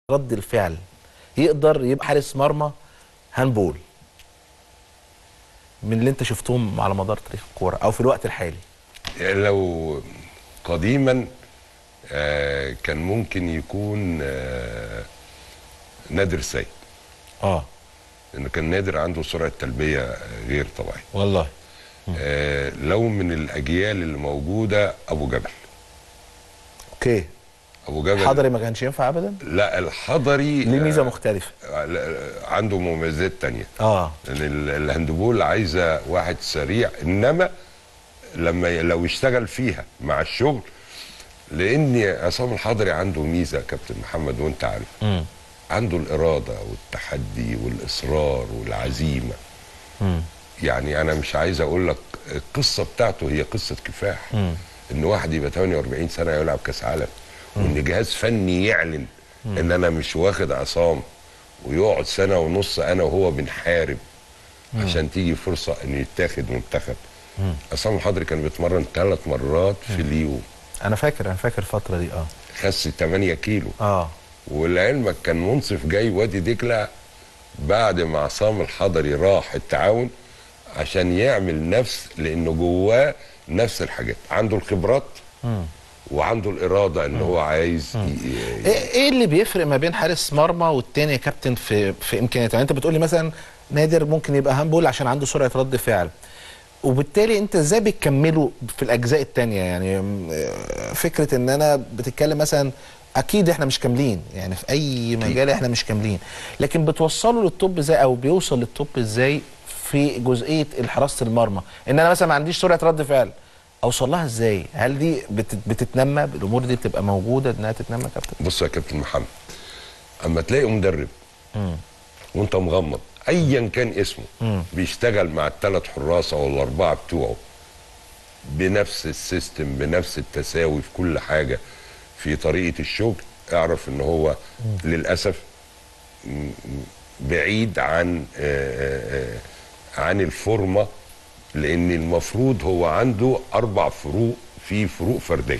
رد الفعل يقدر يبقى حارس مرمى هاندبول من اللي انت شفتهم على مدار تاريخ الكوره او في الوقت الحالي؟ لو قديما كان ممكن يكون نادر السيد. لانه كان نادر عنده سرعه تلبيه غير طبيعيه والله. لو من الاجيال اللي موجوده ابو جبل. اوكي. ابو جبل الحضري ما كانش ينفع ابدا؟ لا، الحضري ليه ميزه مختلفه. عنده مميزات تانية. لان الهاندبول عايزه واحد سريع، انما لو اشتغل فيها مع الشغل، لان عصام الحضري عنده ميزه كابتن محمد وانت عارف. عنده الاراده والتحدي والاصرار والعزيمه. يعني انا مش عايز اقول لك القصه بتاعته هي قصه كفاح. ان واحد يبقى 48 سنه يلعب كاس عالم، وان جهاز فني يعلن ان انا مش واخد عصام، ويقعد سنه ونص انا وهو بنحارب عشان تيجي فرصه انه يتاخد منتخب. عصام الحضري كان بيتمرن 3 مرات في اليوم. انا فاكر الفتره دي. خس 8 كيلو. ولعلمك كان منصف جاي وادي دجله بعد ما عصام الحضري راح التعاون عشان يعمل نفس، لانه جواه نفس الحاجات، عنده الخبرات وعنده الاراده ان هو عايز ايه اللي بيفرق ما بين حارس مرمى والتاني يا كابتن في امكانياته؟ يعني انت بتقولي مثلا نادر ممكن يبقى هاندبول عشان عنده سرعه رد فعل، وبالتالي انت ازاي بتكمله في الاجزاء التانيه؟ يعني فكره ان انا بتتكلم مثلا، اكيد احنا مش كاملين، يعني في اي مجال احنا مش كاملين، لكن بتوصله للتوب ازاي او بيوصل للتوب ازاي في جزئيه حراسه المرمى؟ ان انا مثلا ما عنديش سرعه رد فعل، اوصل لها ازاي؟ هل دي بتتنمى؟ الامور دي بتبقى موجوده انها تتنمى يا كابتن؟ بص يا كابتن محمد، اما تلاقي مدرب وانت مغمض ايا كان اسمه بيشتغل مع ال3 حراس او ال4 بتوعه بنفس السيستم، بنفس التساوي في كل حاجه في طريقه الشغل، اعرف ان هو للاسف بعيد عن الفورمه، لان المفروض هو عنده 4 فروق، في فروق فرديه.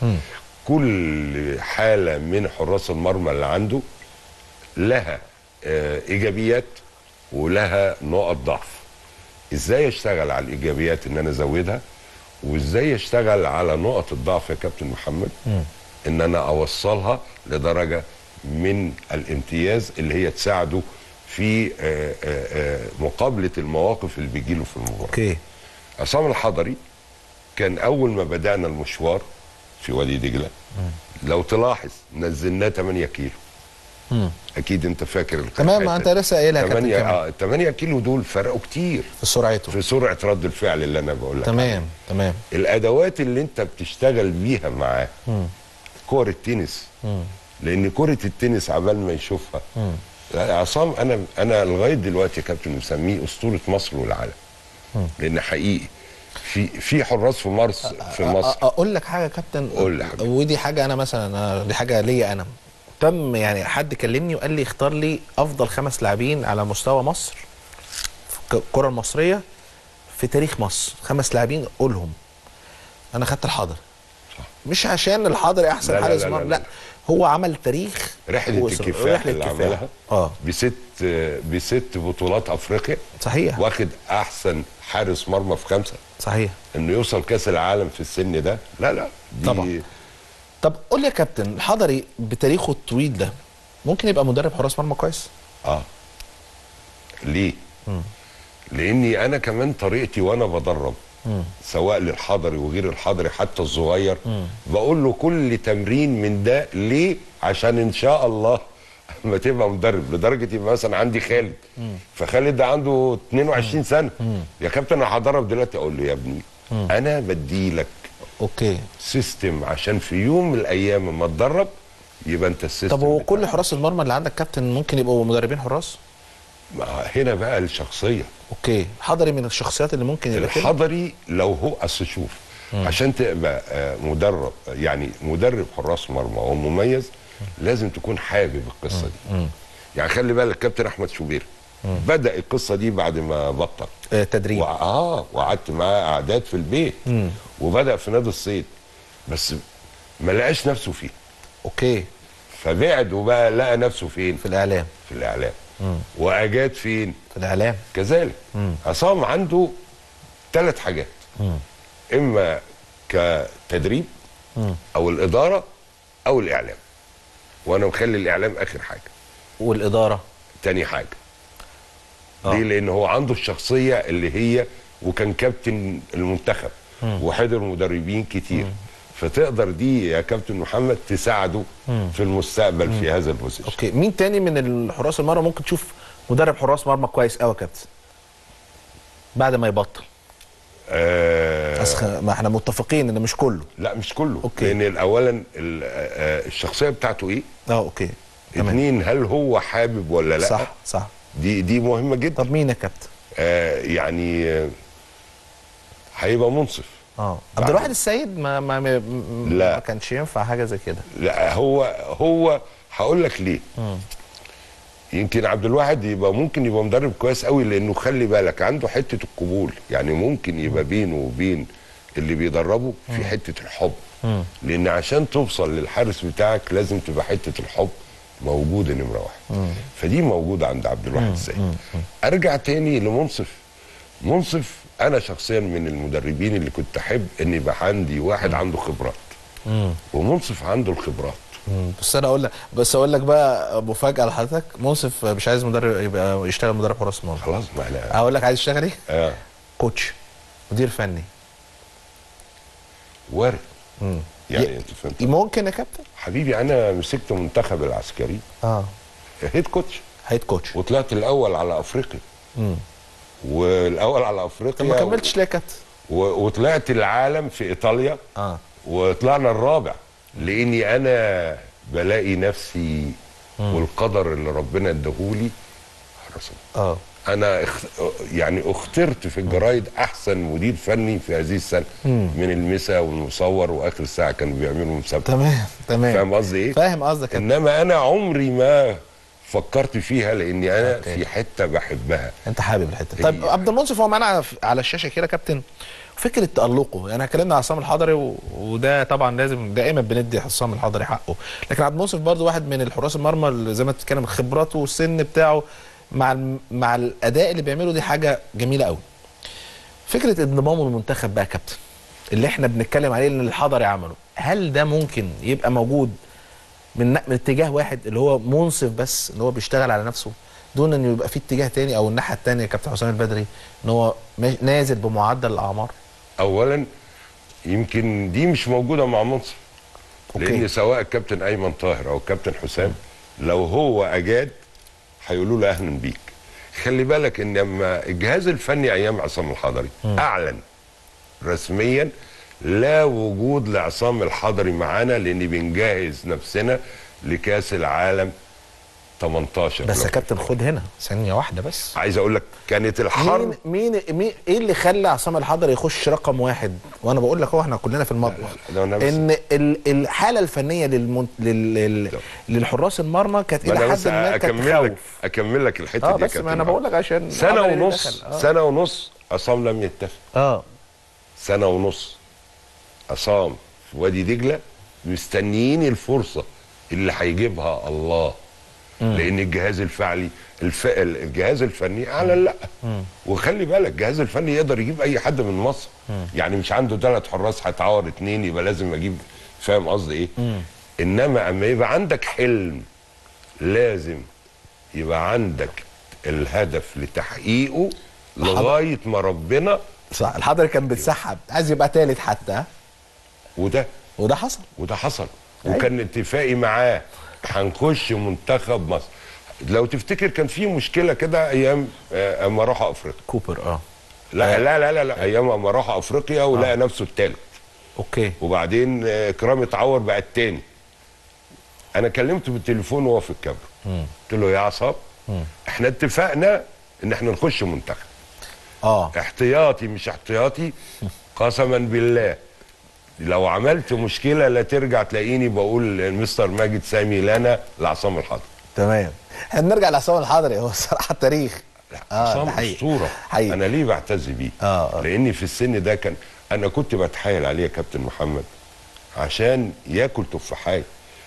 كل حاله من حراس المرمى اللي عنده لها ايجابيات ولها نقط ضعف. ازاي اشتغل على الايجابيات ان انا ازودها، وازاي اشتغل على نقط الضعف يا كابتن محمد ان انا اوصلها لدرجه من الامتياز اللي هي تساعده في مقابله المواقف اللي بيجيله في المباراه. اوكي. عصام الحضري كان اول ما بدانا المشوار في وادي دجله لو تلاحظ نزلناه 8 كيلو. اكيد انت فاكر تمام، ما انت لسه قايلها 8 كيلو دول فرقوا كتير في سرعته، في سرعه رد الفعل اللي انا بقول لك. تمام. الادوات اللي انت بتشتغل بيها معاه كور التنس، لان كره التنس عبال ما يشوفها عصام، انا لغايه دلوقتي يا كابتن مسميه اسطوره مصر والعالم. لان حقيقي في حراس في مصر اقول لك حاجه يا كابتن، قول لي حاجه، ودي حاجه انا مثلا، دي حاجه ليا انا، يعني حد كلمني وقال لي اختار لي افضل 5 لاعبين على مستوى مصر في الكره المصريه في تاريخ مصر، 5 لاعبين قولهم. انا خدت الحضري، مش عشان الحضري احسن حارس مرمى، لا هو عمل تاريخ، رحله الكفاح اللي عملها ب6 بطولات افريقيا. صحيح. واخد احسن حارس مرمى في 5. صحيح. انه يوصل كاس العالم في السن ده، لا دي طبعا. طب قول لي يا كابتن، الحضري بتاريخه الطويل ده ممكن يبقى مدرب حراس مرمى كويس؟ ليه؟ لاني انا كمان طريقتي وانا بدرب سواء للحضري وغير الحضري حتى الصغير، بقول له كل تمرين من ده ليه؟ عشان ان شاء الله اما تبقى مدرب، لدرجه يبقى مثلا عندي خالد، فخالد ده عنده 22 سنه، يا كابتن انا هدرب دلوقتي، اقول له يا ابني انا بدي لك سيستم عشان في يوم من الايام اما تدرب يبقى انت السيستم. طب هو كل حراس المرمى اللي عندك كابتن ممكن يبقوا مدربين حراس؟ هنا بقى الشخصيه. الحضري من الشخصيات اللي ممكن يبقى الحضري لو هو اصل شوف، عشان تبقى مدرب حراس مرمى ومميز لازم تكون حابب القصه دي. يعني خلي بالك كابتن احمد شوبير بدا القصه دي بعد ما بطل تدريب، وقعدت معاه قعدات في البيت، وبدا في نادي الصيد، بس ما لقاش نفسه فيه. فبعد وبقى لقى نفسه فين؟ في الاعلام. في الاعلام. واجاد فين؟ في الاعلام كذلك. عصام عنده 3 حاجات، اما كتدريب او الاداره او الاعلام، وانا مخلي الاعلام اخر حاجه والاداره تاني حاجه. ليه؟ لان هو عنده الشخصيه اللي هي، وكان كابتن المنتخب وحضر مدربين كتير، فتقدر دي يا كابتن محمد تساعده في المستقبل في هذا البوزيشن. اوكي، مين تاني من الحراس المرمى ممكن تشوف مدرب حراس مرمى كويس قوي يا كابتن بعد ما يبطل؟ ما احنا متفقين ان مش كله. لا مش كله. أوكي. لان اولا الشخصيه بتاعته ايه؟ اوكي. 2 هل هو حابب ولا لا؟ صح صح. دي مهمه جدا. طب مين يا كابتن؟ يعني هيبقى منصف. عبد الواحد السيد لا، ما كانش ينفع حاجه زي كده. لا هو هقول لك ليه. يمكن عبد الواحد ممكن يبقى مدرب كويس قوي، لانه خلي بالك عنده حته القبول، يعني ممكن يبقى بينه وبين اللي بيدربه في حته الحب. لان عشان توصل للحارس بتاعك لازم تبقى حته الحب موجوده نمره 1. فدي موجوده عند عبد الواحد السيد. ارجع تاني لمنصف. منصف انا شخصيا من المدربين اللي كنت احب ان يبقى عندي واحد عنده خبرات، ومنصف عنده الخبرات. بس اقول لك بقى مفاجاه لحضرتك، منصف مش عايز مدرب يبقى يشتغل مدرب حراس مرمى. خلاص، ما احنا اقول لك عايز يشتغل ايه؟ كوتش، مدير فني. وارد. يعني انت فهمت. ممكن يا كابتن حبيبي، انا مسكت منتخب العسكري هيد كوتش وطلعت الاول على افريقيا. والاول على افريقيا. ما كملتش ليه يا كابتن؟ وطلعت العالم في ايطاليا. وطلعنا الرابع، لاني انا بلاقي نفسي والقدر اللي ربنا اداهولي انا يعني اخترت في الجرايد احسن مدير فني في هذه السنه من المسا والمصور، واخر الساعه كانوا بيعملوا مسابقه. تمام. فاهم قصدي ايه؟ فاهم قصدك. انما انا عمري ما فكرت فيها، لاني انا في حته بحبها. انت حابب الحته. طيب عبد المنصف هو معانا على الشاشه كده كابتن، فكره تالقه، يعني اتكلمنا على عصام الحضري وده طبعا لازم دائما بندي عصام الحضري حقه، لكن عبد المنصف برضه واحد من الحراس المرمى اللي زي ما بتتكلم خبراته والسن بتاعه مع الاداء اللي بيعمله، دي حاجه جميله قوي. فكره انضمامه للمنتخب بقى يا كابتن اللي احنا بنتكلم عليه ان الحضري عمله، هل ده ممكن يبقى موجود من اتجاه واحد اللي هو منصف بس اللي هو بيشتغل على نفسه، دون ان يبقى في اتجاه تاني او الناحيه الثانيه يا كابتن حسام البدري ان هو نازل بمعدل الاعمار؟ اولا يمكن دي مش موجوده مع منصف. لان سواء الكابتن ايمن طاهر او الكابتن حسام لو هو اجاد هيقولوا له اهلا بيك. خلي بالك ان لما الجهاز الفني ايام عصام الحضري اعلن رسميا لا وجود لعصام الحضري معانا، لان بنجهز نفسنا لكاس العالم 18. بس يا كابتن خد هنا ثانيه واحده بس، عايز اقول لك كانت الحرب. مين ايه اللي خلى عصام الحضري يخش رقم 1؟ وانا بقول لك اهو احنا كلنا في المطبخ ان الحاله الفنيه للحراس المرمى كانت الى حد ما كانت اكمل لك الحته دي. بس ما انا بقول لك عشان سنه ونص عصام لم يتفق. سنه ونص عصام في وادي دجله مستنيين الفرصه اللي هيجيبها الله. لان الجهاز الجهاز الفني اعلن لا. وخلي بالك الجهاز الفني يقدر يجيب اي حد من مصر. يعني مش عنده 3 حراس هتعور 2 يبقى لازم اجيب. فاهم قصدي ايه؟ انما اما يبقى عندك حلم لازم يبقى عندك الهدف لتحقيقه لغايه ما ربنا. صح. الحضري كان بيتسحب عايز يبقى ثالث حتى. وده حصل. وكان اتفاقي معاه هنخش منتخب مصر. لو تفتكر كان في مشكله كده ايام اما راحوا افريقيا. كوبر لا لا لا لا, لا. ايام اما راحوا افريقيا ولقى نفسه الثالث. وبعدين اكرام اتعور بقى الثاني. انا كلمته بالتليفون وهو في الكاميرا. قلت له يا عصام احنا اتفقنا ان احنا نخش منتخب. احتياطي مش احتياطي قسما بالله لو عملت مشكله لا ترجع تلاقيني بقول مستر ماجد سامي لنا لعصام الحضري. تمام. احنا بنرجع لعصام الحضري، هو الصراحه التاريخ. عصام اسطوره. انا ليه بعتز بيه؟ لاني في السن ده انا كنت بتحايل عليه يا كابتن محمد عشان ياكل تفاحات.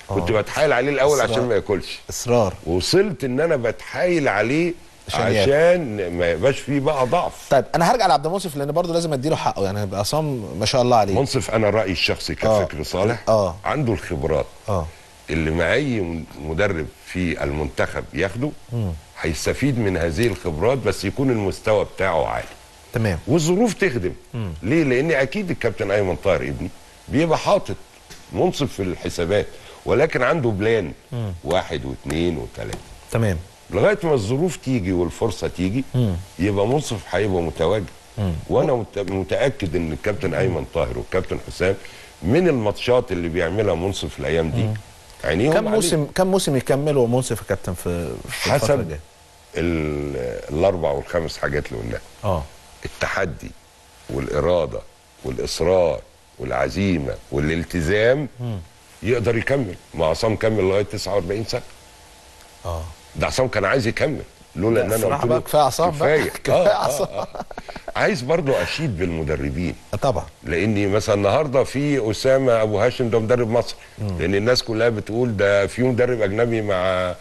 كنت بتحايل عليه الاول إصرار. عشان ما ياكلش، اصرار. وصلت ان انا بتحايل عليه عشان ما يبقاش فيه بقى ضعف. طيب انا هرجع لعبد المنصف لان برضه لازم اديله حقه، يعني عصام ما شاء الله عليه. منصف انا رايي الشخصي كفكر صالح عنده الخبرات اللي مع اي مدرب في المنتخب ياخده هيستفيد من هذه الخبرات، بس يكون المستوى بتاعه عالي. تمام. والظروف تخدم. ليه؟ لان اكيد الكابتن ايمن طاهر ابني بيبقى حاطط منصف في الحسابات، ولكن عنده بلان 1 و2 و3. تمام. لغايه ما الظروف تيجي والفرصه تيجي يبقى منصف هيبقى متواجد. وانا متاكد ان الكابتن ايمن طاهر والكابتن حسام من الماتشات اللي بيعملها منصف الايام دي عينيهم كم موسم يكملوا منصف يا كابتن في حسب الاربع والخمس حاجات اللي قلناها. التحدي والاراده والاصرار والعزيمه والالتزام يقدر يكمل. ما عصام كمل لغايه 49 سنه. ده عصام كان عايز يكمل لولا ان انا قلت له كفايه عصام كفايه. كفايه عصام. عايز برضو اشيد بالمدربين طبعا، لاني مثلا النهارده في اسامه ابو هاشم ده مدرب مصر، لان الناس كلها بتقول ده في مدرب اجنبي مع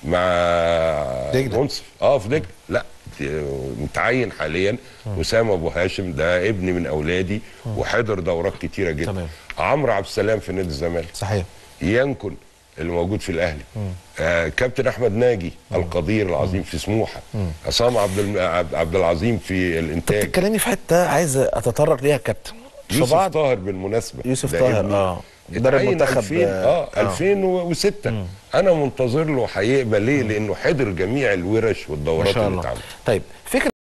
منصف في دجله. لا، متعين حاليا اسامه ابو هاشم ده ابني من اولادي وحضر دورات كتيره جدا. تمام. عمرو عبد السلام في نادي الزمالك صحيح. ينكن اللي موجود في الاهلي. كابتن احمد ناجي القدير العظيم في سموحه. عصام عبد العظيم في الانتاج. بتتكلمي في حته عايز اتطرق ليها كابتن. يوسف طاهر بالمناسبه، يوسف طاهر مدرب منتخب 2006. انا منتظر له هيقبل ليه؟ لانه حضر جميع الورش والدورات اللي اتعملت. طيب فكره